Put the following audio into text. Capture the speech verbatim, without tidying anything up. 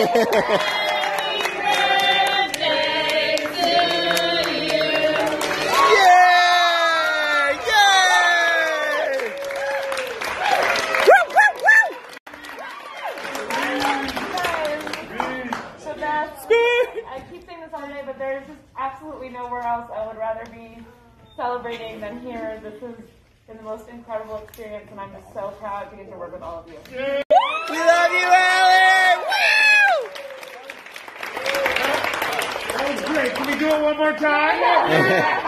I keep saying this all day, but there's just absolutely nowhere else I would rather be celebrating than here. This has been the most incredible experience, and I'm just so proud to get to work with all of you. We love you, Allie! Woo! That was great. Can we do it one more time?